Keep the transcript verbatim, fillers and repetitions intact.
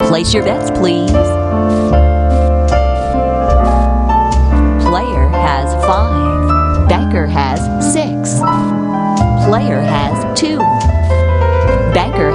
Place your bets, please. Player has five. Banker has six. Player has two. Banker